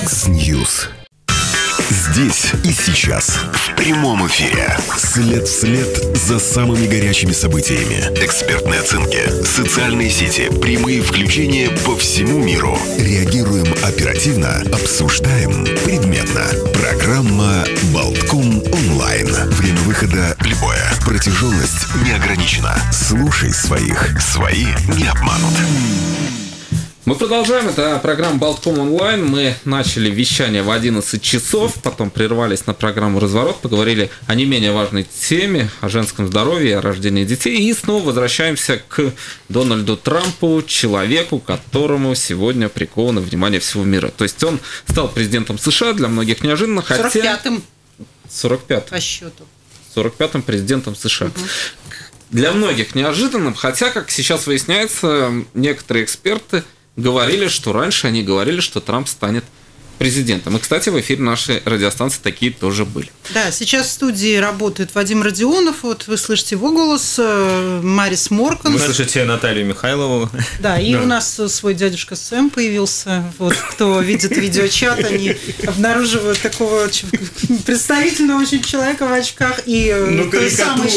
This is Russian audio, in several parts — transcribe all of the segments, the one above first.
Яндекс.Ньюс. Здесь и сейчас. В прямом эфире. След в след за самыми горячими событиями. Экспертные оценки, социальные сети, прямые включения по всему миру. Реагируем оперативно, обсуждаем предметно. Программа «Болтком онлайн». Время выхода любое. Протяженность не ограничена. Слушай своих. Свои не обманут. Мы продолжаем. Это программа «Болтком онлайн». Мы начали вещание в 11 часов, потом прервались на программу «Разворот», поговорили о не менее важной теме, о женском здоровье, о рождении детей. И снова возвращаемся к Дональду Трампу, человеку, которому сегодня приковано внимание всего мира. То есть он стал президентом США, для многих неожиданно, хотя... 45-м. По счету. 45-м президентом США. Для многих неожиданным, хотя, как сейчас выясняется, некоторые эксперты говорили, что раньше они говорили, что Трамп станет президентом. И, кстати, в эфире нашей радиостанции такие тоже были. Да, сейчас в студии работает Вадим Родионов. Вот вы слышите его голос, Марис Моркан. Вы слышите Наталью Михайлову. Да, и у нас свой дядюшка Сэм появился. Вот, кто видит видеочат, они обнаруживают такого представительного очень человека в очках и той самой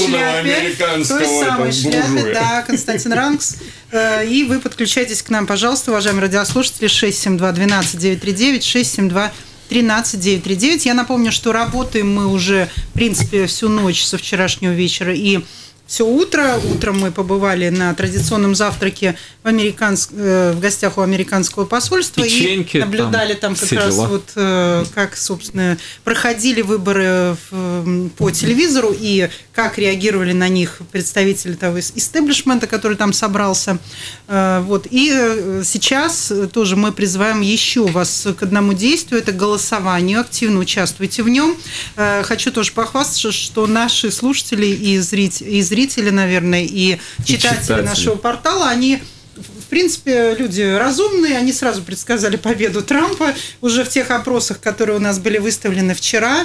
шляпе, да, Константин Ранкс. И вы подключайтесь к нам, пожалуйста, уважаемые радиослушатели, 672-12-939, 672-13-939. Я напомню, что работаем мы уже, в принципе, всю ночь со вчерашнего вечера и все утро. Утром мы побывали на традиционном завтраке в гостях у американского посольства. Печеньки, и наблюдали там как раз вот, как, собственно, проходили выборы по телевизору и как реагировали на них представители того истеблишмента, который там собрался. Вот. И сейчас тоже мы призываем еще вас к одному действию, это голосованию, активно участвуйте в нем. Хочу тоже похвастаться, что наши слушатели и зрители, наверное, и читатели нашего портала, они, в принципе, люди разумные, они сразу предсказали победу Трампа уже в тех опросах, которые у нас были выставлены вчера.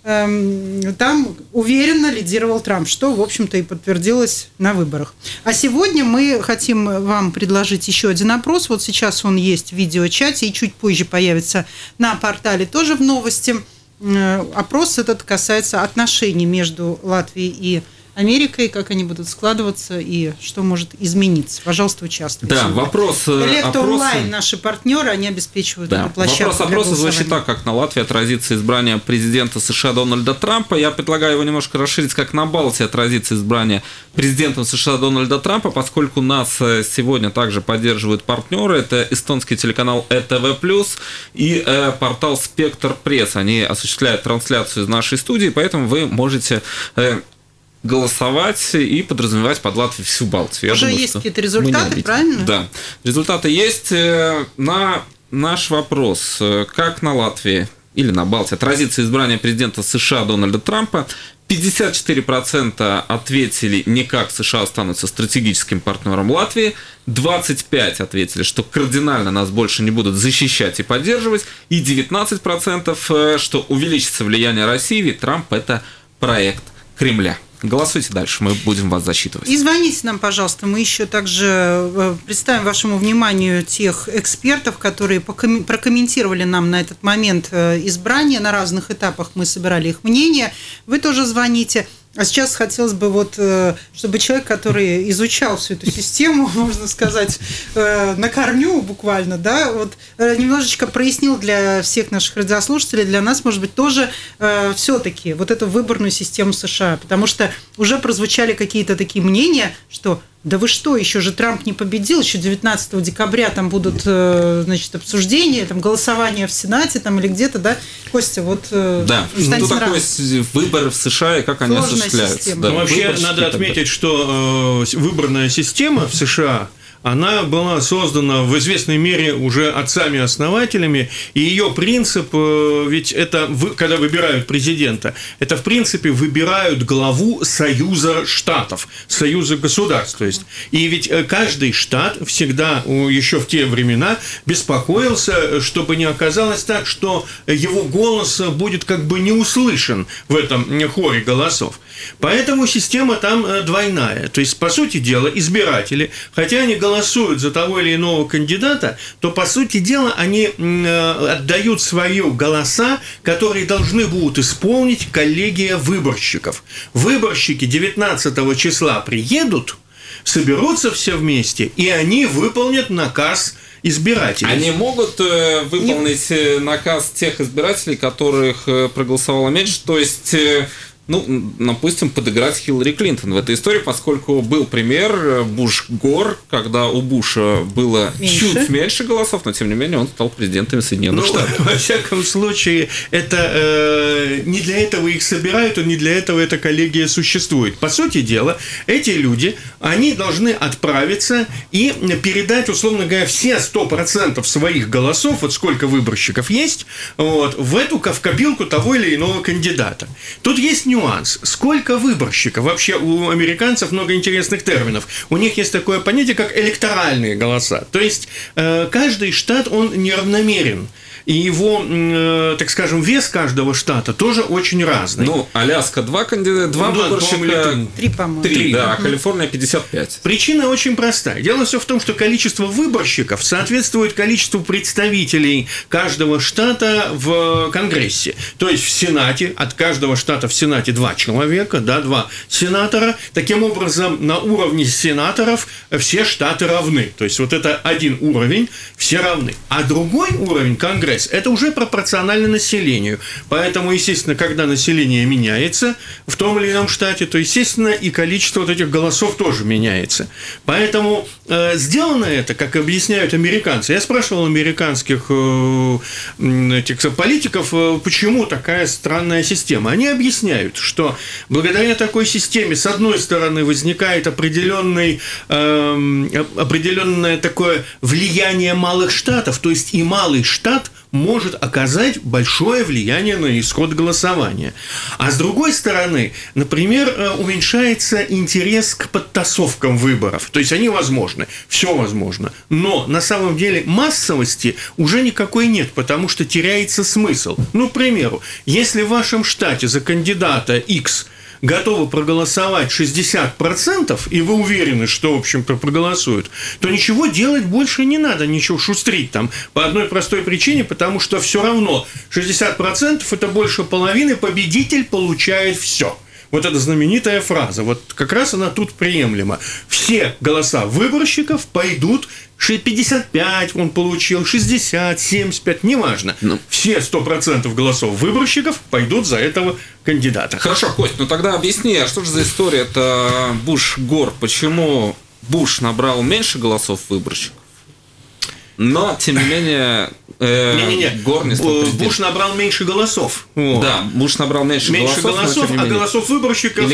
Там уверенно лидировал Трамп, что, в общем-то, и подтвердилось на выборах. А сегодня мы хотим вам предложить еще один опрос. Вот сейчас он есть в видеочате и чуть позже появится на портале тоже в новости. Опрос этот касается отношений между Латвией и Америкой, как они будут складываться и что может измениться. Пожалуйста, участвуйте. Да, вопрос Элект онлайн, наши партнеры, они обеспечивают эту площадку. Вопрос опроса звучит так, как на Латвии отразится избрание президента США Дональда Трампа. Я предлагаю его немножко расширить, как на Балтии отразится избрание президентом США Дональда Трампа, поскольку нас сегодня также поддерживают партнеры. Это эстонский телеканал ЭТВ+, и портал Спектр Пресс. Они осуществляют трансляцию из нашей студии, поэтому вы можете голосовать и подразумевать под Латвией всю Балтию. Уже есть какие-то результаты, правильно? Да, результаты есть. На наш вопрос, как на Латвии или на Балтии отразится избрание президента США Дональда Трампа, 54% ответили никак, США останутся стратегическим партнером Латвии, 25% ответили, что кардинально нас больше не будут защищать и поддерживать, и 19%, что увеличится влияние России, ведь Трамп – это проект Кремля. Голосуйте дальше, мы будем вас засчитывать. И звоните нам, пожалуйста. Мы еще также представим вашему вниманию тех экспертов, которые прокомментировали нам на этот момент избрания. На разных этапах мы собирали их мнение. Вы тоже звоните. А сейчас хотелось бы, чтобы человек, который изучал всю эту систему, можно сказать, на корню буквально, да, немножечко прояснил для всех наших радиослушателей, для нас, может быть, тоже все-таки вот эту выборную систему США, потому что уже прозвучали какие-то такие мнения, что да вы что, еще же Трамп не победил, еще 19 декабря там будут, значит, обсуждения, там голосование в Сенате там, или где-то, да, Костя, Да, что такое выборы в США и как они осуществляются. Да, вообще надо отметить, что выборная система в США, она была создана в известной мере уже отцами-основателями, и ее принцип, ведь это, когда выбирают президента, это, в принципе, выбирают главу Союза штатов, Союза государств. То есть, и ведь каждый штат всегда, еще в те времена, беспокоился, чтобы не оказалось так, что его голос будет как бы не услышан в этом хоре голосов. Поэтому система там двойная. То есть, по сути дела, избиратели, хотя они голосуют голосуют за того или иного кандидата, то, по сути дела, они отдают свои голоса, которые должны будут исполнить коллегия выборщиков. Выборщики 19 числа приедут, соберутся все вместе, и они выполнят наказ избирателей. Они могут выполнить наказ тех избирателей, которых проголосовало меньше, то есть... допустим, подыграть Хиллари Клинтон в этой истории, поскольку был пример Буш-Гор, когда у Буша было чуть меньше голосов, но тем не менее он стал президентом Соединенных Штатов. Во всяком случае, это не для этого их собирают, и не для этого эта коллегия существует. По сути дела, эти люди, они должны отправиться и передать, условно говоря, все 100% своих голосов, вот сколько выборщиков есть, в копилку того или иного кандидата. Тут есть нюанс. Сколько выборщиков? Вообще у американцев много интересных терминов. У них есть такое понятие, как электоральные голоса. То есть каждый штат, он неравномерен. И его, так скажем, вес каждого штата тоже очень разный. Аляска 2 выборщика, 3, по-моему. 3, да, а Калифорния 55. Причина очень простая. Дело все в том, что количество выборщиков соответствует количеству представителей каждого штата в Конгрессе. То есть в Сенате, от каждого штата в Сенате 2 человека, 2 сенатора. Таким образом, на уровне сенаторов все штаты равны. То есть вот это один уровень, все равны. А другой уровень, Конгресс, это уже пропорционально населению. Поэтому, естественно, когда население меняется в том или ином штате, то, естественно, и количество вот этих голосов тоже меняется. Поэтому сделано это, как объясняют американцы. Я спрашивал американских политиков, почему такая странная система. Они объясняют, что благодаря такой системе, с одной стороны, возникает определенное такое влияние малых штатов, то есть и малый штат может оказать большое влияние на исход голосования. А с другой стороны, например, уменьшается интерес к подтасовкам выборов. То есть они возможны, все возможно. Но на самом деле массовости уже никакой нет, потому что теряется смысл. К примеру, если в вашем штате за кандидата X готовы проголосовать 60%, и вы уверены, что, в общем-то, проголосуют, то ничего делать больше не надо, ничего шустрить там, по одной простой причине, потому что все равно 60% – это больше половины, победитель получает все. Вот эта знаменитая фраза, вот как раз она тут приемлема. Все голоса выборщиков пойдут, 55 он получил, 60, 75, неважно. Все 100% голосов выборщиков пойдут за этого кандидата. Хорошо, Кость, тогда объясни, а что же за история? Это Буш-Гор, почему Буш набрал меньше голосов выборщиков? Но, тем не менее, Гор не стал президентом. Буш набрал меньше голосов. Да, Буш набрал меньше голосов, а голосов выборщиков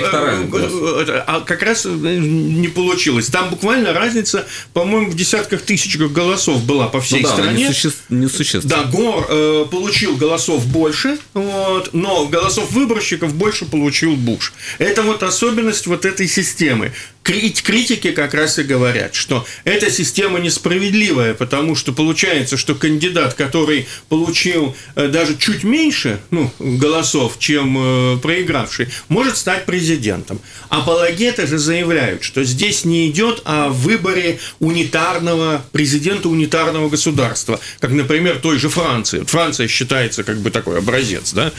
как раз не получилось. Там буквально разница, по-моему, в десятках тысячах голосов была по всей стране. Несущественно. Да, Гор получил голосов больше, но голосов выборщиков больше получил Буш. Это вот особенность вот этой системы. Критики как раз и говорят, что эта система несправедливая, потому что получается, что кандидат, который получил даже чуть меньше голосов, чем проигравший, может стать президентом. Апологеты же заявляют, что здесь не идет о выборе президента унитарного государства, как, например, той же Франции. Франция считается как бы такой образец, да?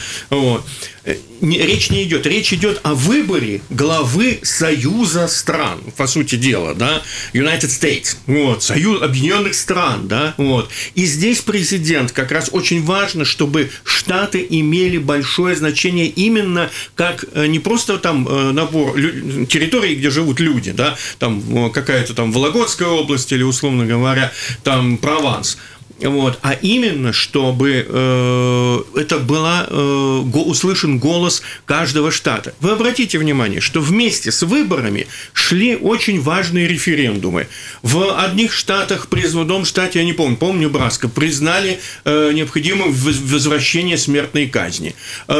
Речь не идет. Речь идет о выборе главы союза стран, по сути дела, да, United States, союз объединенных стран, да, И здесь президент как раз очень важно, чтобы штаты имели большое значение именно как не просто там набор территорий, где живут люди, да, там какая-то там Вологодская область или, условно говоря, там Прованс. А именно, чтобы это был услышан голос каждого штата. Вы обратите внимание, что вместе с выборами шли очень важные референдумы. В одних штатах, в одном штате, я не помню, по-моему, Небраска, признали необходимым возвращение смертной казни.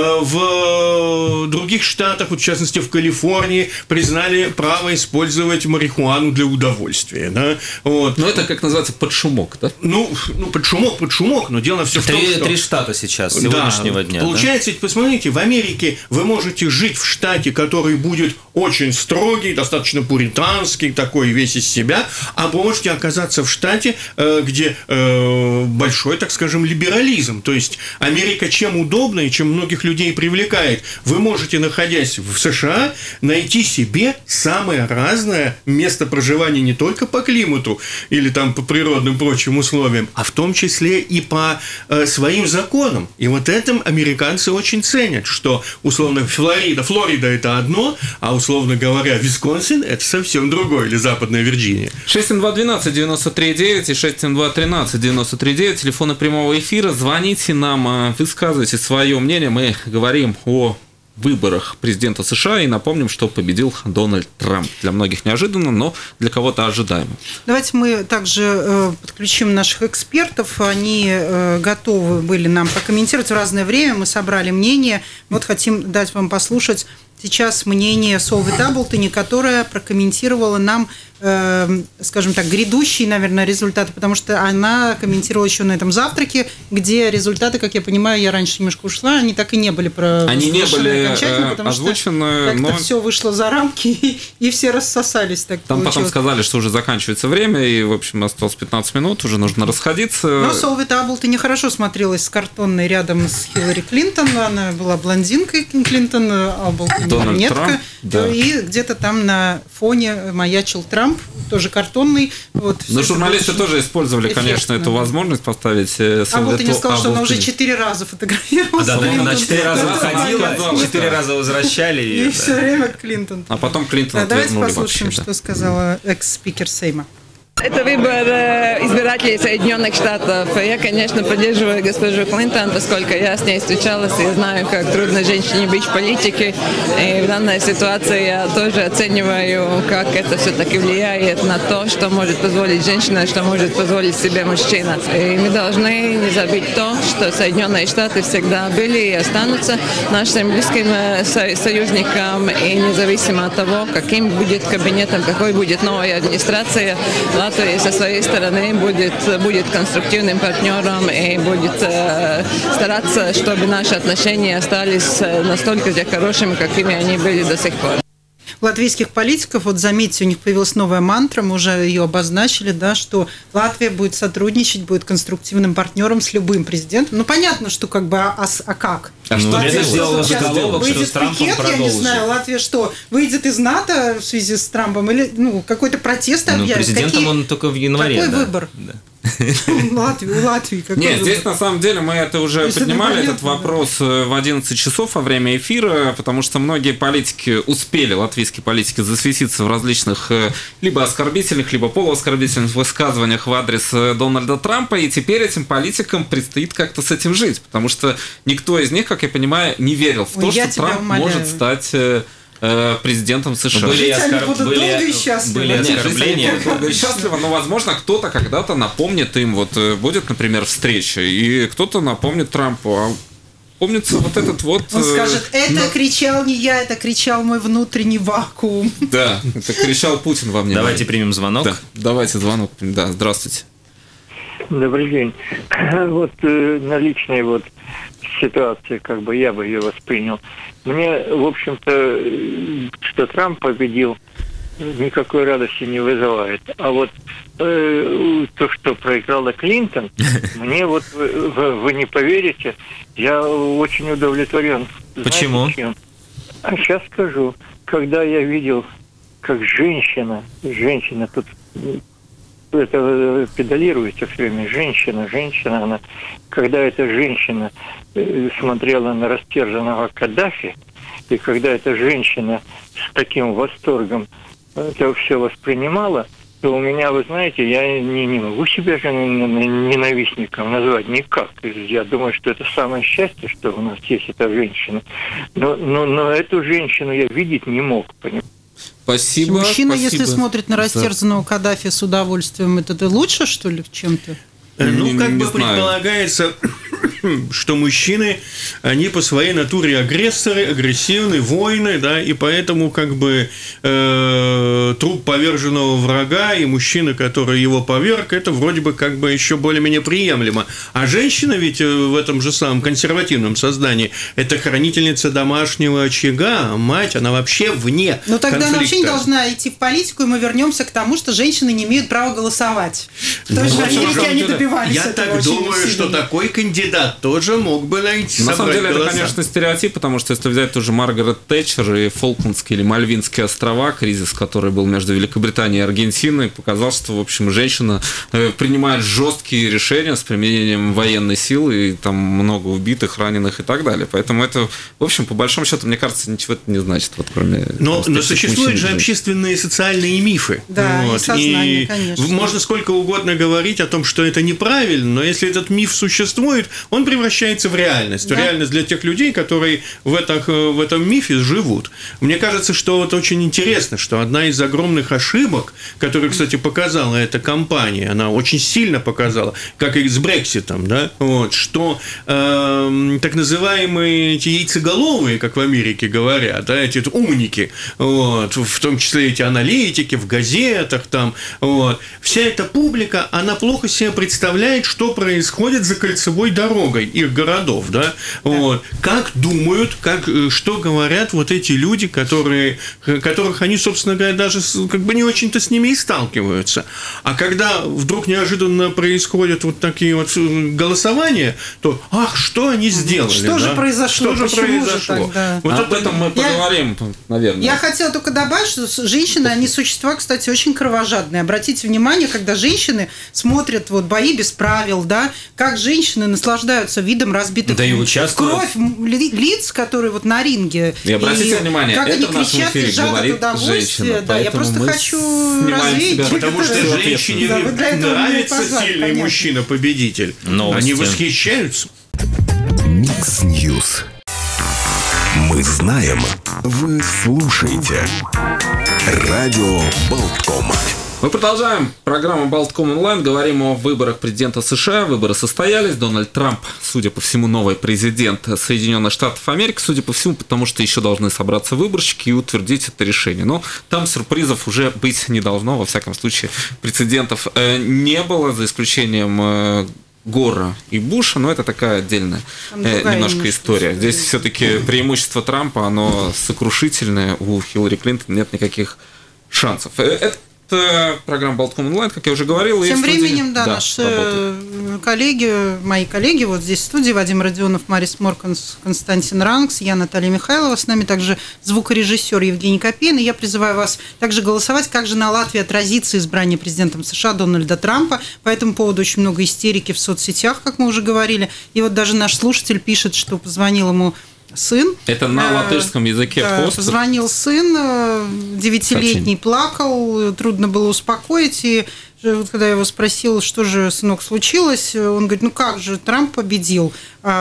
В других штатах, в частности в Калифорнии, признали право использовать марихуану для удовольствия. Да? Но это, как называется, под шумок, да? Под шумок, но дело все в том, что... 3 штата сейчас, сегодняшнего дня. Получается, ведь посмотрите, в Америке вы можете жить в штате, который будет очень строгий, достаточно пуританский, такой весь из себя, а вы можете оказаться в штате, где большой, так скажем, либерализм. То есть Америка чем удобна и чем многих людей привлекает. Вы можете, находясь в США, найти себе самое разное место проживания не только по климату или там по природным прочим условиям, а в том числе и по своим законам. И вот этом американцы очень ценят, что, условно, Флорида – это одно, а, условно говоря, Висконсин – это совсем другое, или Западная Вирджиния. 672-12-93-9 и 672-13-93-9, телефоны прямого эфира. Звоните нам, высказывайте свое мнение. Мы говорим о выборах президента США и напомним, что победил Дональд Трамп. Для многих неожиданно, но для кого-то ожидаемо. Давайте мы также подключим наших экспертов. Они готовы были нам прокомментировать в разное время. Мы собрали мнение. Вот хотим дать вам послушать сейчас мнение Солви Таблтони, которая прокомментировала нам, скажем так, грядущие, наверное, результаты, потому что она комментировала еще на этом завтраке, где результаты, как я понимаю, я раньше немножко ушла, они так и не были окончательно, потому озвучены, что как-то все вышло за рамки, и все рассосались. Так там получилось. Потом сказали, что уже заканчивается время, и, в общем, осталось 15 минут, уже нужно расходиться. Но Солви Таблтони хорошо смотрелась с картонной рядом с Хиллари Клинтон, она была блондинкой Клинтон, а был брюнетка, да. И где-то там на фоне маячил Трамп, тоже картонный. Вот, но журналисты тоже использовали, конечно, эту возможность поставить Солви Таблтони. Таблтони сказал, что она уже 4 раза фотографировалась. Да, она 4 раза выходила, 4 раза возвращали. И все время Клинтон. А потом Клинтон давайте послушаем, что сказала экс-спикер Сейма. Это выбор избирателей Соединенных Штатов. Я, конечно, поддерживаю госпожу Клинтон, поскольку я с ней встречалась и знаю, как трудно женщине быть в политике. И в данной ситуации я тоже оцениваю, как это все-таки влияет на то, что может позволить женщина, что может позволить себе мужчина. И мы должны не забыть то, что Соединенные Штаты всегда были и останутся нашим близким союзником. И независимо от того, каким будет кабинетом, какой будет новая администрация, Латвия со своей стороны будет конструктивным партнером и будет стараться, чтобы наши отношения остались настолько же хорошими, какими они были до сих пор. Латвийских политиков, вот заметьте, у них появилась новая мантра, мы уже ее обозначили, да, что Латвия будет сотрудничать, будет конструктивным партнером с любым президентом. Ну, понятно, что как бы, а как? Латвия сделала заголовок, что с Трампом продолжит. Я не знаю, Латвия что, выйдет из НАТО в связи с Трампом или какой-то протест объявит? Президентом он только в январе. Какой выбор? Да. Латвии. Нет, здесь на самом деле мы это уже поднимали, этот вопрос в 11 часов во время эфира, потому что многие политики успели, латвийские политики, засветиться в различных либо оскорбительных, либо полуоскорбительных высказываниях в адрес Дональда Трампа, и теперь этим политикам предстоит как-то с этим жить, потому что никто из них, как я понимаю, не верил в то, что Трамп может стать президентом США. Были оскорбления. Долго и счастливо, но, возможно, кто-то когда-то напомнит им, вот будет, например, встреча, и кто-то напомнит Трампу, а помнится вот этот вот... Он скажет, это кричал не я, это кричал мой внутренний вакуум. Да, это кричал Путин во мне. Давайте примем звонок. Да, давайте звонок. Да, здравствуйте. Добрый день. Вот на личной ситуации, как бы я бы ее воспринял. Мне, в общем-то, что Трамп победил, никакой радости не вызывает. А вот то, что проиграла Клинтон, мне вы не поверите, я очень удовлетворен. Почему? Знаете, чем? А сейчас скажу. Когда я видел, как женщина тут это педалирует все время, женщина, она, когда эта женщина смотрела на растерзанного Каддафи, и когда эта женщина с таким восторгом это все воспринимала, то у меня, вы знаете, я не могу себя же ненавистником назвать никак. Я думаю, что это самое счастье, что у нас есть эта женщина. Но эту женщину я видеть не мог, понимаете? Спасибо. Мужчина, если смотрит на растерзанного Каддафи с удовольствием, это лучше, что ли, чем-то? Как бы предполагается, что мужчины, они по своей натуре агрессоры, агрессивны, воины, да, и поэтому как бы труп поверженного врага и мужчина, который его поверг, это вроде бы как бы еще более-менее приемлемо. А женщина ведь в этом же самом консервативном создании – это хранительница домашнего очага, мать, она вообще вне Но тогда конфликта. она вообще не должна идти в политику, и мы вернемся к тому, что женщины не имеют права голосовать. В той же Америке они добивались Я этого так очень думаю, сильно. что такой кандидат тоже мог бы найти. На самом деле голоса. это, конечно, стереотип, потому что если взять тоже Маргарет Тэтчер и Фолклендские или Мальвинские острова, кризис, который был между Великобританией и Аргентиной, показал, что, в общем, женщина принимает жесткие решения с применением военной силы, и там много убитых, раненых и так далее. Поэтому это, в общем, по большому счету, мне кажется, ничего это не значит, вот, кроме... Но существуют же общественные и социальные мифы. Да, и сознание, конечно. Можно сколько угодно говорить о том, что это неправильно, но если этот миф существует, он превращается в реальность. Да. Реальность для тех людей, которые в этом мифе живут. Мне кажется, что вот очень интересно, что одна из огромных ошибок, которую, кстати, показала эта кампания, она очень сильно показала, как и с Брекситом, да, вот, что так называемые эти яйцеголовые, как в Америке говорят, да, эти умники, вот, в том числе эти аналитики в газетах, там, вот, вся эта публика, она плохо себе представляет, что происходит за кольцевой дорогой их городов, да, вот, как думают, что говорят вот эти люди, которых они, собственно говоря, даже как бы не очень-то с ними и сталкиваются. А когда вдруг неожиданно происходят вот такие вот голосования, то, что они сделали? Что же произошло? Что же произошло? Вот об этом мы поговорим, наверное. Я хотела только добавить, что женщины, они существа, кстати, очень кровожадные. Обратите внимание, когда женщины смотрят вот бои без правил, да, как женщины наслаждаются видом разбитых кровь лиц, которые вот на ринге. И обратите внимание, как это они в нашем кричат, эфире лежат от говорит удовольствия. женщина. Да, я просто хочу развеять. Потому что женщине нравится сильный мужчина-победитель. Они восхищаются. Микс Ньюс. Мы знаем, вы слушаете. Радио Болтком. Мы продолжаем программу Болтком онлайн. Говорим о выборах президента США. Выборы состоялись. Дональд Трамп, судя по всему, новый президент Соединенных Штатов Америки. Судя по всему, потому что еще должны собраться выборщики и утвердить это решение. Но там сюрпризов уже быть не должно. Во всяком случае, прецедентов не было, за исключением Гора и Буша, но это такая отдельная немножко история. Здесь все-таки преимущество Трампа, оно сокрушительное. У Хиллари Клинтон нет никаких шансов. Это программа Болтком онлайн, как я уже говорил. Тем временем, наши коллеги, мои коллеги, вот здесь в студии, Вадим Родионов, Марис Морканс, Константин Ранкс, я Наталья Михайлова, с нами также звукорежиссер Евгений Копейн, и я призываю вас также голосовать, как же на Латвии отразится избрание президентом США Дональда Трампа. По этому поводу очень много истерики в соцсетях, как мы уже говорили, и вот даже наш слушатель пишет, что позвонил ему сын. Это на латышском языке. Позвонил сын, 9-летний, плакал, трудно было успокоить, и когда я его спросил, что же, сынок, случилось, он говорит, как же, Трамп победил.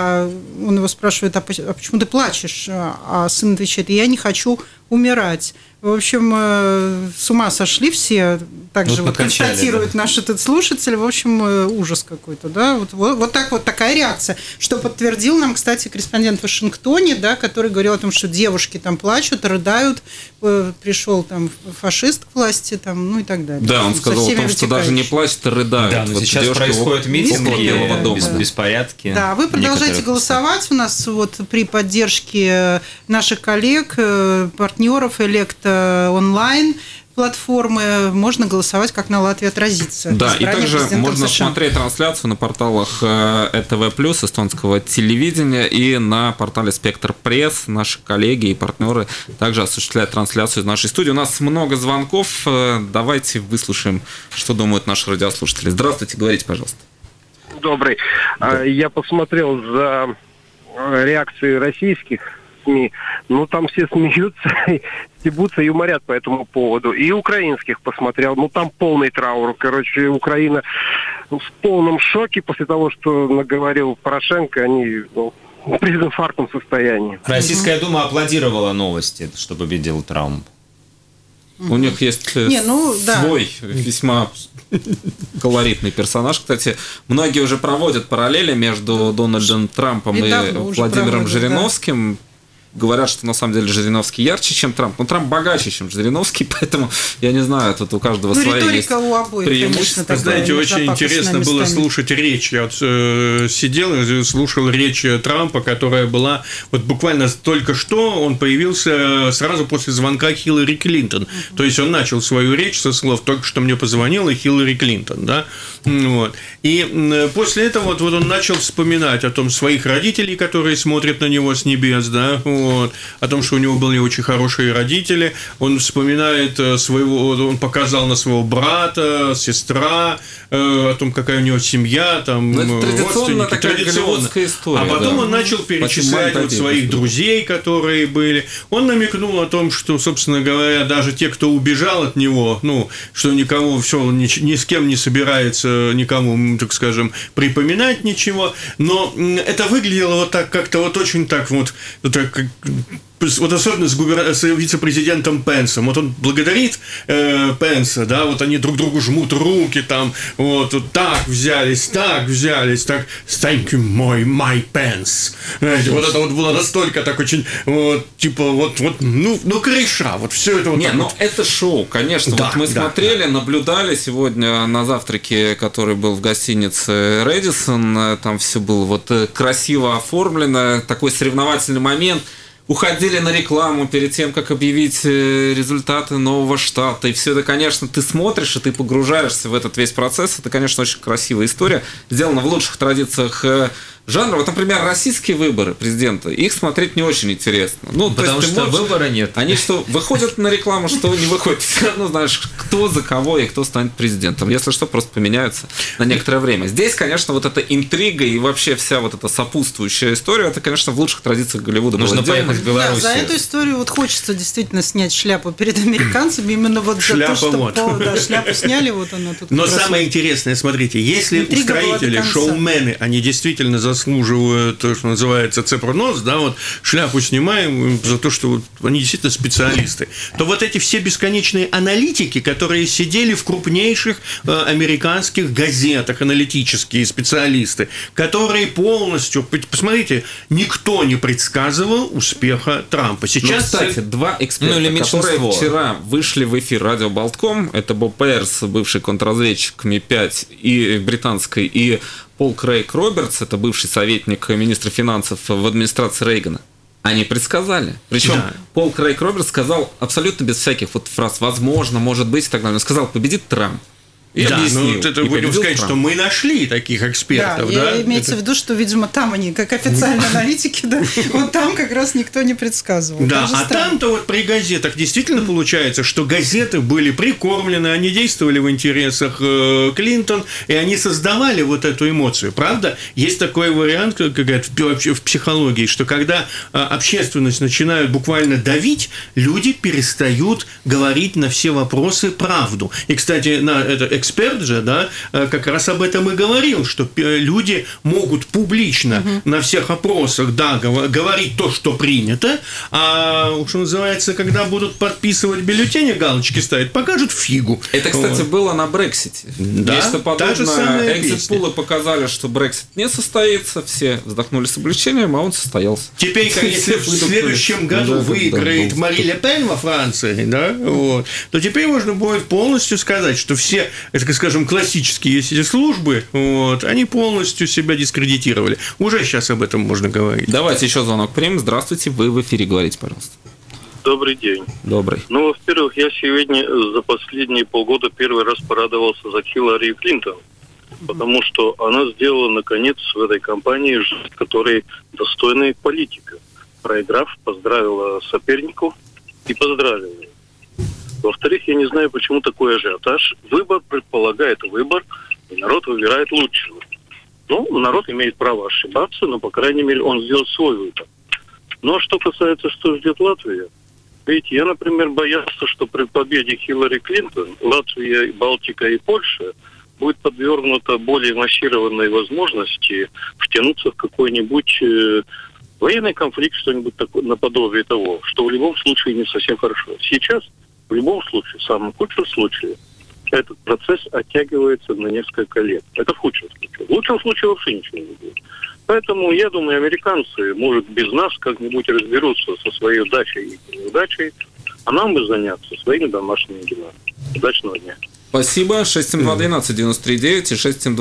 Он его спрашивает, а почему ты плачешь? А сын отвечает, я не хочу умирать. В общем, с ума сошли все, также вот констатирует наш этот слушатель. В общем, ужас какой-то, да. Вот такая реакция, что подтвердил нам, кстати, корреспондент в Вашингтоне, да, который говорил о том, что девушки там плачут, рыдают, пришел там фашист к власти, там, ну и так далее. Да, он сказал о том, что даже не плачут, а рыдают. Да, но вот сейчас происходят митинги, беспорядки. Да, вы продолжайте голосовать. У нас вот при поддержке наших коллег, партнеров Электа онлайн платформы можно голосовать, как на Латвии отразится. Да, и также можно смотреть трансляцию на порталах ЭТВ+, эстонского телевидения, и на портале Спектр Пресс. Наши коллеги и партнеры также осуществляют трансляцию из нашей студии. У нас много звонков. Давайте выслушаем, что думают наши радиослушатели. Здравствуйте, говорите, пожалуйста. Добрый. Да. Я посмотрел за реакцией российских СМИ, там все смеются, стебутся, юморят по этому поводу. И украинских посмотрел, там полный траур. Короче, Украина в полном шоке после того, что наговорил Порошенко, они в прединфарктном состоянии. Российская Дума аплодировала новости, что победил Трамп. У них есть свой весьма колоритный персонаж. Кстати, многие уже проводят параллели между Дональдом Трампом и Владимиром Жириновским. Говорят, что на самом деле Жириновский ярче, чем Трамп. Но Трамп богаче, чем Жириновский, поэтому я не знаю, тут у каждого свои есть преимущества. Знаете, очень интересно было слушать речь. Я вот сидел и слушал речь Трампа, которая была вот буквально только что, он появился сразу после звонка Хиллари Клинтон. То есть он начал свою речь со слов «только что мне позвонила Хиллари Клинтон». Да? Вот. И после этого вот он начал вспоминать о том своих родителей, которые смотрят на него с небес, да, вот, о том, что у него были очень хорошие родители. Он вспоминает он показал на своего брата, сестра, о том, какая у него семья, там, родственники. Традиционно. История, а потом он начал перечислять вот своих друзей, которые были. Он намекнул о том, что, собственно говоря, даже те, кто убежал от него, что никого, все, ни с кем не собирается никому, так скажем, припоминать ничего, но это выглядело вот так, как-то вот очень так вот вот особенно с вице-президентом Пенсом. Вот он благодарит Пенса, да, вот они друг другу жмут руки, там, вот так взялись, так, thank you, my Pence. Знаете, вот это вот было настолько так очень, вот, типа, кореша, вот все это вот. Не, это шоу, конечно. Да, вот мы смотрели, наблюдали сегодня на завтраке, который был в гостинице Рэдисон, там все было вот красиво оформлено, такой соревновательный момент. Уходили на рекламу перед тем, как объявить результаты нового штата. И все это, конечно, ты смотришь, и ты погружаешься в этот весь процесс. Это, конечно, очень красивая история. Сделана в лучших традициях жанра. Вот, например, российские выборы президента. Их смотреть не очень интересно. Потому что выбора нет. Они что, выходят на рекламу, что не выходят. Все равно знаешь, кто за кого и кто станет президентом. Если что, просто поменяются на некоторое время. Здесь, конечно, вот эта интрига и вообще вся вот эта сопутствующая история, это, конечно, в лучших традициях Голливуда. Нужно поехать в Беларусь. Да, за эту историю вот хочется действительно снять шляпу перед американцами. Именно вот за то, что шляпу сняли, вот она тут. Но самое интересное, смотрите, если устроители, шоумены, они действительно заслуживают то, что называется цепронос, да, вот шляпу снимаем за то, что вот они действительно специалисты, то вот эти все бесконечные аналитики, которые сидели в крупнейших американских газетах, аналитические специалисты, которые полностью, посмотрите, никто не предсказывал успеха Трампа. Сейчас, кстати, два эксперта, которые вчера вышли в эфир радио Болтком, это Боб Пейерс, бывший контрразведчик Ми-5 и британской, и Пол Крейг Робертс, это бывший советник министра финансов в администрации Рейгана, они предсказали. Причем Пол Крейг Робертс сказал абсолютно без всяких вот фраз «возможно», «может быть» и так далее. Он сказал «победит Трамп». И это будем сказать, что мы нашли таких экспертов. Да, имеется в виду, что, видимо, там они, как официальные аналитики, да, вот там как раз никто не предсказывал. Да, а там-то вот при газетах действительно получается, что газеты были прикормлены, они действовали в интересах Клинтон, и они создавали вот эту эмоцию. Правда, есть такой вариант, как говорят в психологии, что когда общественность начинает буквально давить, люди перестают говорить на все вопросы правду. И, кстати, эксперт же, да, как раз об этом и говорил, что люди могут публично на всех опросах, да, говорить то, что принято, а, что называется, когда будут подписывать бюллетени, галочки ставить, покажут фигу. Это, кстати, было на Брексите. Да, нечто подобное. Экзит-пулы показали, что Брексит не состоится, все вздохнули с облегчением, а он состоялся. Теперь, если в следующем году выиграет Мари Ле Пен во Франции, да, вот, то теперь можно будет полностью сказать, что все, это, скажем, классические эти службы, вот, они полностью себя дискредитировали. Уже сейчас об этом можно говорить. Давайте еще звонок примем. Здравствуйте, вы в эфире, говорите, пожалуйста. Добрый день. Добрый. Ну, во-первых, я сегодня за последние полгода первый раз порадовался за Хиллари Клинтон, потому что она сделала, наконец, в этой кампании жизнь, которая достойная политика. Проиграв, поздравила соперников и поздравила. Во-вторых, я не знаю, почему такой ажиотаж. Выбор предполагает выбор, и народ выбирает лучшего. Ну, народ имеет право ошибаться, но, по крайней мере, он сделал свой выбор. Ну, а что касается, что ждет Латвия, видите, я, например, боялся, что при победе Хиллари Клинтон Латвия, Балтика и Польша будет подвергнута более массированной возможности втянуться в какой-нибудь военный конфликт, что-нибудь такое, наподобие того, что в любом случае не совсем хорошо. Сейчас в любом случае, в самом худшем случае, этот процесс оттягивается на несколько лет. Это в худшем случае. В лучшем случае вообще ничего не будет. Поэтому, я думаю, американцы, может, без нас как-нибудь разберутся со своей удачей и неудачей, а нам бы заняться своими домашними делами. Удачного дня. Спасибо. 672-12-93-9 и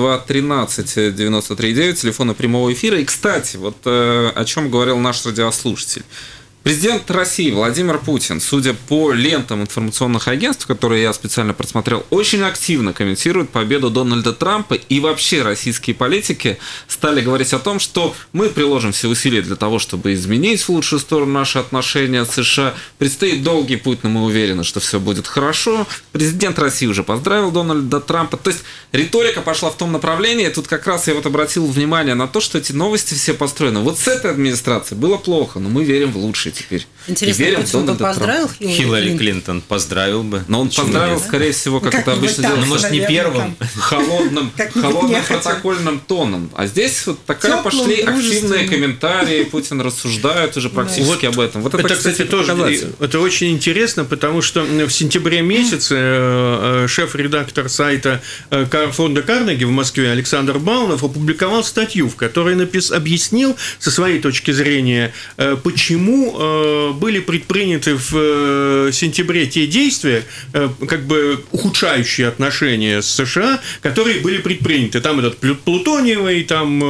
672-13-93-9, телефоны прямого эфира. И, кстати, вот о чем говорил наш радиослушатель. Президент России Владимир Путин, судя по лентам информационных агентств, которые я специально просмотрел, очень активно комментирует победу Дональда Трампа, и вообще российские политики стали говорить о том, что мы приложим все усилия для того, чтобы изменить в лучшую сторону наши отношения с США. Предстоит долгий путь, но мы уверены, что все будет хорошо. Президент России уже поздравил Дональда Трампа. То есть риторика пошла в том направлении. Тут как раз я вот обратил внимание на то, что эти новости все построены. Вот с этой администрацией было плохо, но мы верим в лучшее теперь. Интересно, Путин бы поздравил Хиллари Клинтон? Поздравил бы. Но он поздравил, скорее всего, как это обычно делают. Может, не первым. Холодным протокольным тоном. А здесь вот такая пошли активные комментарии. Путин рассуждает уже практически об этом. Вот это, кстати, тоже это очень интересно, потому что в сентябре месяце шеф-редактор сайта фонда Карнеги в Москве Александр Баунов опубликовал статью, в которой объяснил со своей точки зрения, почему были предприняты в сентябре те действия, как бы ухудшающие отношения с США, которые были предприняты. Там этот плутониевый,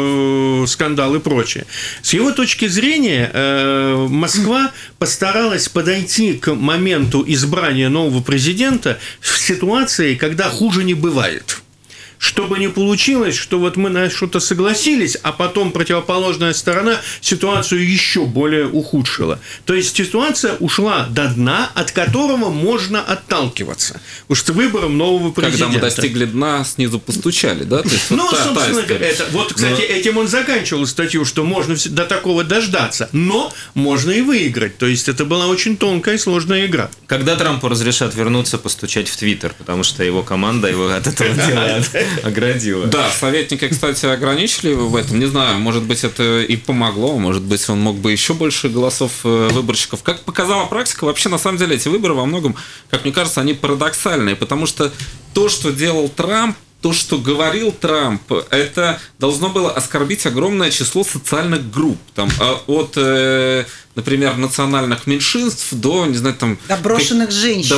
там скандал и прочее. С его точки зрения, Москва постаралась подойти к моменту избрания нового президента в ситуации, когда хуже не бывает. Чтобы не получилось, что вот мы на что-то согласились, а потом противоположная сторона ситуацию еще более ухудшила. То есть ситуация ушла до дна, от которого можно отталкиваться. Потому что выбором нового президента. Когда мы достигли дна, снизу постучали, да? То есть, ну, собственно говоря, кстати, этим он заканчивал статью, что можно до такого дождаться, но можно и выиграть. То есть это была очень тонкая и сложная игра. Когда Трампу разрешат вернуться постучать в Твиттер, потому что его команда его от этого делает. Оградила. Да, советники, кстати, ограничили в этом. Не знаю, может быть, это и помогло, может быть, он мог бы еще больше голосов выборщиков. Как показала практика, вообще, на самом деле, эти выборы во многом, как мне кажется, они парадоксальные, потому что то, что делал Трамп, то, что говорил Трамп, это должно было оскорбить огромное число социальных групп. Там, от, например, национальных меньшинств до, не знаю, там... Доброшенных женщин.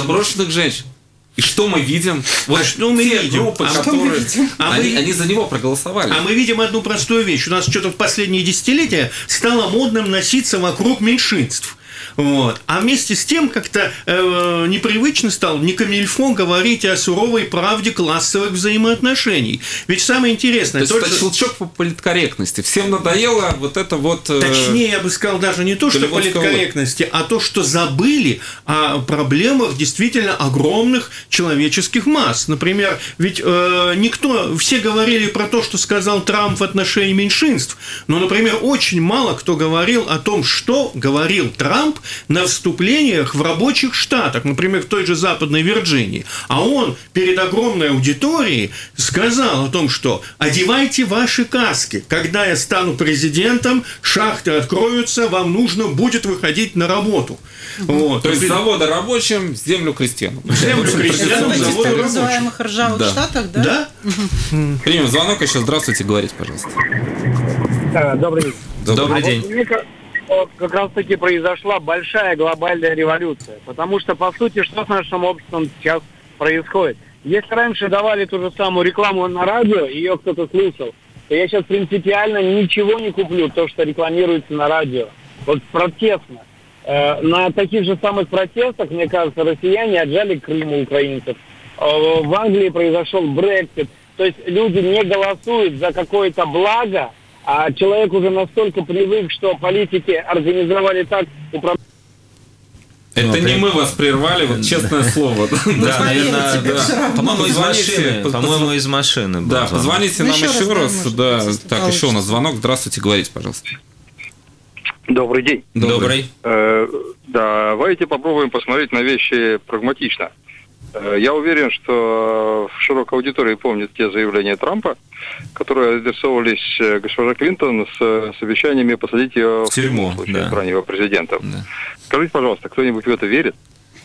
И что мы видим? Вот что мы видим? Группы, которые... Они за него проголосовали. А мы видим одну простую вещь. У нас что-то в последние десятилетия стало модным носиться вокруг меньшинств. Вот. А вместе с тем как-то непривычно стало, не камильфо говорить о суровой правде классовых взаимоотношений. Ведь самое интересное... То есть это щелчок по политкорректности. Всем надоело вот это вот... Точнее, я бы сказал, даже не то, что политкорректности, а то, что забыли о проблемах действительно огромных человеческих масс. Например, ведь все говорили про то, что сказал Трамп в отношении меньшинств, но, например, очень мало кто говорил о том, что говорил Трамп на вступлениях в рабочих штатах, например, в той же Западной Вирджинии. А он перед огромной аудиторией сказал о том, что одевайте ваши каски. Когда я стану президентом, шахты откроются, вам нужно будет выходить на работу. Вот. То есть завода рабочим, землю крестьянам. Землю крестьянам, завода рабочим. В называемых ржавых штатах, да? Да. Примем звонок еще. Здравствуйте, говорите, пожалуйста. Добрый день. Добрый день. Как раз-таки произошла большая глобальная революция. Потому что, по сути, что с нашим обществом сейчас происходит? Если раньше давали ту же самую рекламу на радио, ее кто-то слушал, то я сейчас принципиально ничего не куплю, то, что рекламируется на радио. Вот протестно. На таких же самых протестах, мне кажется, россияне отжали Крым у украинцев. В Англии произошел Брексит. То есть люди не голосуют за какое-то благо, а человек уже настолько привык, что политики организовали так управление. Это не мы вас прервали, вот честное слово. Да, наверное, по-моему, из машины. Да, позвоните нам еще раз. Да, так, еще у нас звонок. Здравствуйте, говорите, пожалуйста. Добрый день. Добрый. Давайте попробуем посмотреть на вещи прагматично. Я уверен, что широкая аудитория помнит те заявления Трампа, которые адресовывались госпоже Клинтон с обещаниями посадить ее в тюрьму, в случае избрания его президентом. Да. Скажите, пожалуйста, кто-нибудь в это верит?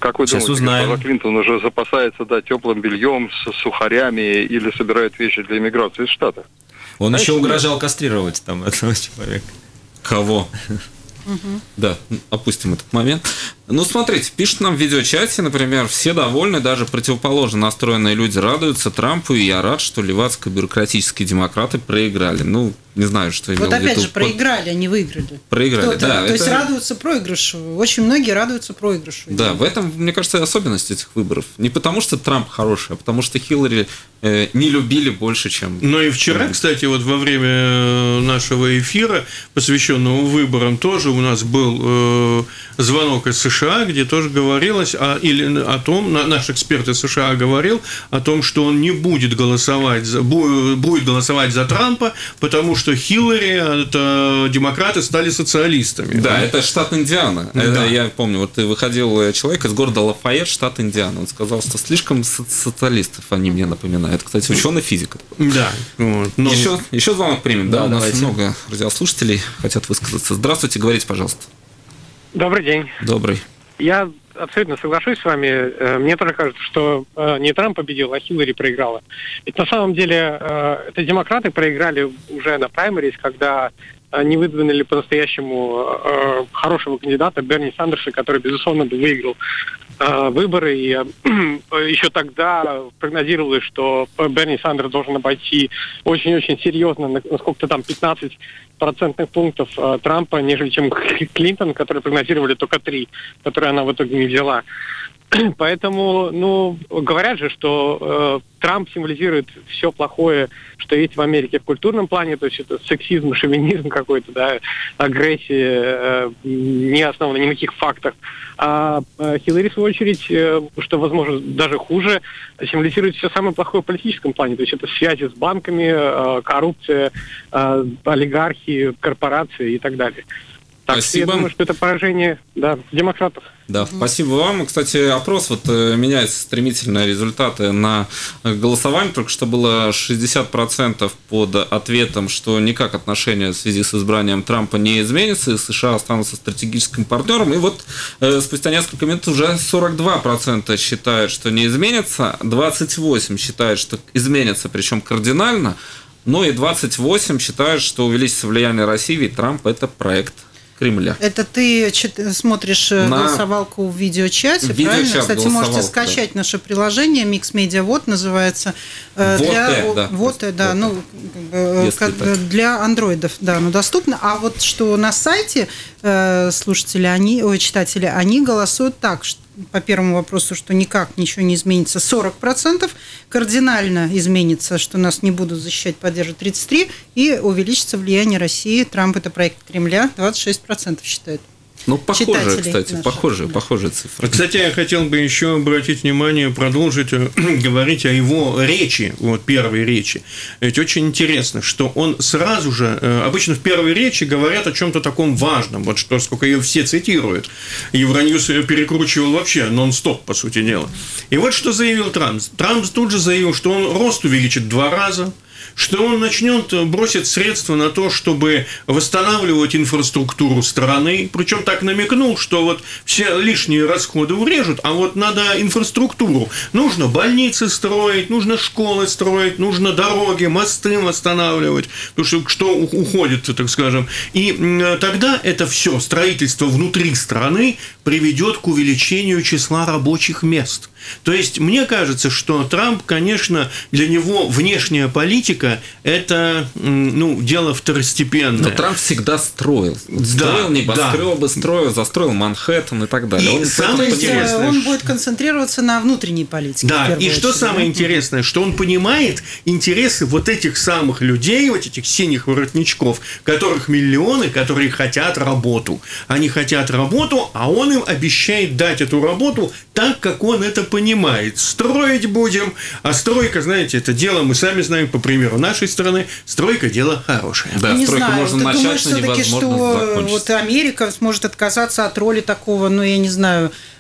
Как вы Сейчас думаете, узнаем. госпожа Клинтон уже запасается теплым бельем с сухарями или собирает вещи для иммиграции из Штата? Он еще угрожал кастрировать там этого человека. Кого? Да, опустим этот момент. Ну, смотрите, пишут нам в видеочате, например, все довольны, даже противоположно настроенные люди радуются Трампу, и я рад, что левацко-бюрократические демократы проиграли. Ну, не знаю, что имел в виду. Вот опять же, проиграли, они выиграли. Проиграли, да. То есть радуются проигрышу. Очень многие радуются проигрышу. Да, в этом, мне кажется, особенность этих выборов. Не потому, что Трамп хороший, а потому, что Хиллари не любили больше, чем... Но и вчера, кстати, вот во время нашего эфира, посвященного выборам, тоже у нас был звонок из США, где тоже говорилось о том, наш эксперт из США говорил о том, что он не будет голосовать будет голосовать за Трампа, потому что Хиллари, это демократы, стали социалистами. Да, это штат Индиана. Да. Это, я помню, вот выходил человек из города Лафайет, штат Индиана. Он сказал, что слишком социалистов они мне напоминают. Кстати, ученый-физик. Да. Вот. Но... Еще звонок примем. Да, у нас давайте. много радиослушателей хотят высказаться. Здравствуйте, говорите, пожалуйста. Добрый день. Добрый. Я абсолютно соглашусь с вами. Мне тоже кажется, что не Трамп победил, а Хиллари проиграла. Ведь на самом деле это демократы проиграли уже на праймерис, когда не выдвинули по-настоящему хорошего кандидата Берни Сандерса, который, безусловно, выиграл выборы. И еще тогда прогнозировалось, что Берни Сандерс должен обойти очень-очень серьезно, на сколько-то там 15 процентных пунктов Трампа, нежели чем Клинтон, которые прогнозировали только 3, которые она в итоге не взяла. Поэтому, говорят же, что Трамп символизирует все плохое, что есть в Америке в культурном плане, то есть это сексизм, шовинизм какой-то, да, агрессия, не основана ни на каких фактах. А Хиллари, в свою очередь, что, возможно, даже хуже, символизирует все самое плохое в политическом плане, то есть это связи с банками, коррупция, олигархи, корпорации и так далее. Так, спасибо. Я думаю, что это поражение демократов. Да, спасибо вам. Кстати, опрос меняется стремительно, результаты на голосование. Только что было 60% под ответом, что никак отношения в связи с избранием Трампа не изменятся, и США останутся стратегическим партнером. И вот спустя несколько минут уже 42% считают, что не изменится, 28% считают, что изменится, причем кардинально, но и 28% считают, что увеличится влияние России, ведь Трамп – это проект Кремля. Это ты смотришь голосовалку в видеочате, правильно? Кстати, можете скачать наше приложение Mix Media Вот называется. Для андроидов, оно доступно. А вот что на сайте читатели, они голосуют так, что по первому вопросу, что никак ничего не изменится, 40%, кардинально изменится, что нас не будут защищать, поддерживать 33%, и увеличится влияние России. Трамп – это проект Кремля, 26% считают. Похожие, кстати, похожие цифры. Кстати, я хотел бы еще обратить внимание, продолжить говорить о его речи, первой речи. Ведь очень интересно, что он сразу же, обычно в первой речи говорят о чем-то таком важном, сколько ее все цитируют. Евроньюз ее перекручивал вообще нон-стоп, по сути дела. И вот что заявил Трамп. Трамп тут же заявил, что он рост увеличит 2 раза, что он бросит средства на то, чтобы восстанавливать инфраструктуру страны, причем так намекнул, что все лишние расходы урежут, а надо инфраструктуру. Нужно больницы строить, нужно школы строить, нужно дороги, мосты восстанавливать, потому что уходит, так скажем. И тогда это все строительство внутри страны приведет к увеличению числа рабочих мест. То есть, мне кажется, что Трамп, конечно, для него внешняя политика – это, дело второстепенное. Но Трамп всегда строил. Строил небоскребы, застроил Манхэттен и так далее. И самое интересное, он будет концентрироваться на внутренней политике. Да, и что самое интересное, что он понимает интересы этих самых людей, этих синих воротничков, которых миллионы, которые хотят работу. Они хотят работу, а он им обещает дать эту работу так, как он это понимает. Строить будем, а стройка, знаете, это дело, мы сами знаем, по примеру нашей страны, стройка – дело хорошее. Да, не стройку знаю, можно ты начать, думаешь, но невозможно все-таки, что закончить. Америка сможет отказаться от роли такого, я не знаю,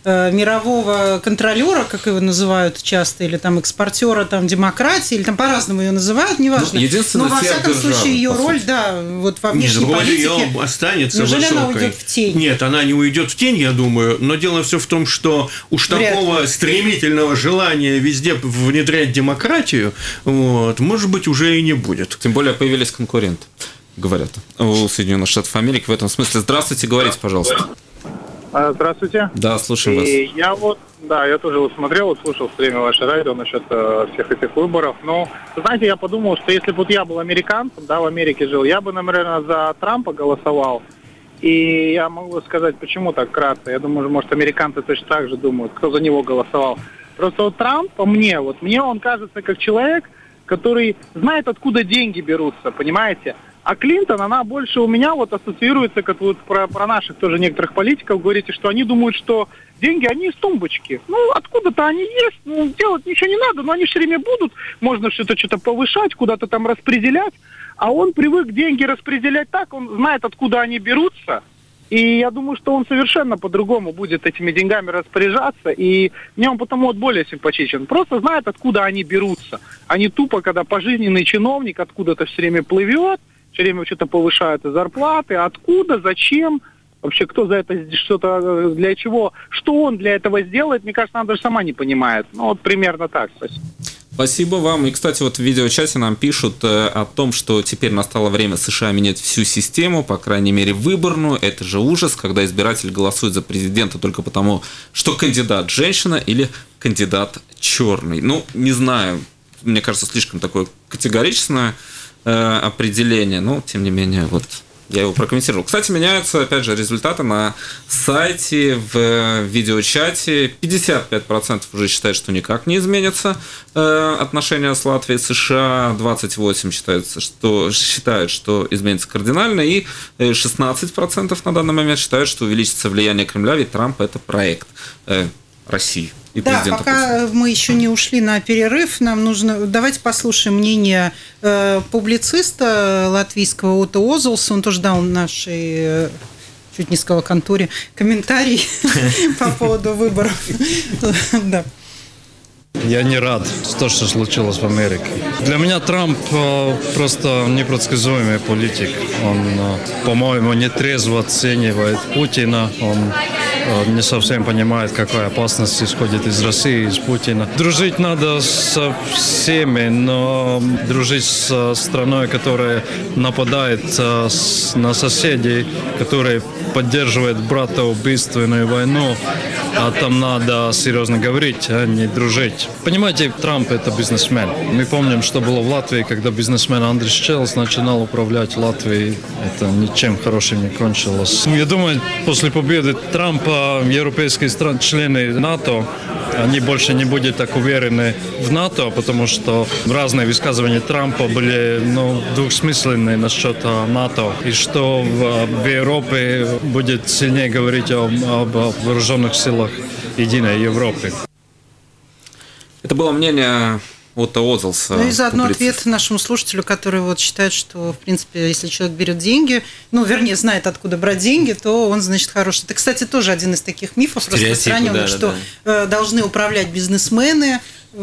мирового контролера, как его называют часто, или там экспортера там, демократии, или там по-разному ее называют, неважно. Но во всяком случае ее роль, да, вот во внешней политике. Роль ее останется неужели высокой. Она уйдет в тень? Нет, она не уйдет в тень, я думаю, но дело все в том, что уж такого стремительного желания везде внедрять демократию, вот, может быть, уже и не будет. Тем более появились конкуренты, говорят, у Соединенных Штатов Америки в этом смысле. Здравствуйте, говорите, пожалуйста. Здравствуйте. Да, слушаем вас. Я тоже смотрел, слушал все время ваше радио насчет всех этих выборов. Но, знаете, я подумал, что если бы я был американцем, в Америке жил, я бы, наверное, за Трампа голосовал. И я могу сказать, почему так кратко. Я думаю, может, американцы точно так же думают, кто за него голосовал. Просто вот Трамп, мне он кажется как человек, который знает, откуда деньги берутся, понимаете? А Клинтон, она больше у меня ассоциируется, как вот про наших тоже некоторых политиков говорите, что они думают, что деньги, они из тумбочки. Откуда-то они есть, делать ничего не надо, но они все время будут, можно что-то повышать, куда-то там распределять. А он привык деньги распределять так, он знает, откуда они берутся. И я думаю, что он совершенно по-другому будет этими деньгами распоряжаться. И мне он потому более симпатичен. Просто знает, откуда они берутся. А не тупо, когда пожизненный чиновник откуда-то все время плывет, все время что-то повышают зарплаты. Откуда, зачем, вообще кто за это что-то, для чего, что он для этого сделает, мне кажется, она даже сама не понимает. Примерно так. Спасибо. Спасибо вам. И, кстати, в видеочате нам пишут о том, что теперь настало время США менять всю систему, по крайней мере, выборную. Это же ужас, когда избиратель голосует за президента только потому, что кандидат женщина или кандидат черный. Не знаю, мне кажется, слишком такое категоричное определение, но, тем не менее, я его прокомментировал. Кстати, меняются, опять же, результаты на сайте, в видеочате. 55% уже считают, что никак не изменятся отношения с Латвией и США. 28% считают, что изменится кардинально. И 16% на данный момент считают, что увеличится влияние Кремля, ведь Трамп – это проект России. Да, пока мы еще не ушли на перерыв, нам нужно... Давайте послушаем мнение публициста латвийского Уто Озолса. Он тоже дал нашей, чуть не сказала, конторе комментарий по поводу выборов. Да. Я не рад, что случилось в Америке. Для меня Трамп просто непредсказуемый политик. Он, по-моему, нетрезво оценивает Путина. Он не совсем понимает, какая опасность исходит из России, из Путина. Дружить надо со всеми, но дружить с страной, которая нападает на соседей, которая поддерживает братоубийственную войну, а там надо серьезно говорить, а не дружить. Понимаете, Трамп – это бизнесмен. Мы помним, что было в Латвии, когда бизнесмен Андрис Челс начинал управлять Латвией. Это ничем хорошим не кончилось. Я думаю, после победы Трампа европейские страны, члены НАТО, они больше не будут так уверены в НАТО, потому что разные высказывания Трампа были двусмысленные насчет НАТО. И что в Европе будет сильнее говорить об вооруженных силах единой Европы. Это было мнение Уто Озолса. И заодно ответ нашему слушателю, который считает, что, в принципе, если человек берет деньги, вернее, знает, откуда брать деньги, то он, значит, хороший. Это, кстати, тоже один из таких мифов распространенных, что должны управлять бизнесмены,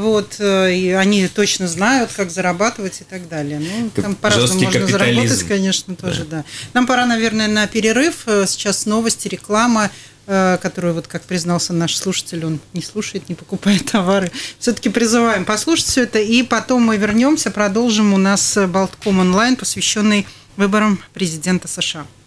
и они точно знают, как зарабатывать и так далее. Там по-разному можно заработать, конечно, тоже, да. Нам пора, наверное, на перерыв. Сейчас новости, реклама, которую, как признался наш слушатель, он не слушает, не покупает товары. Все-таки призываем послушать все это, и потом мы вернемся, продолжим. У нас Болтком онлайн, посвященный выборам президента США.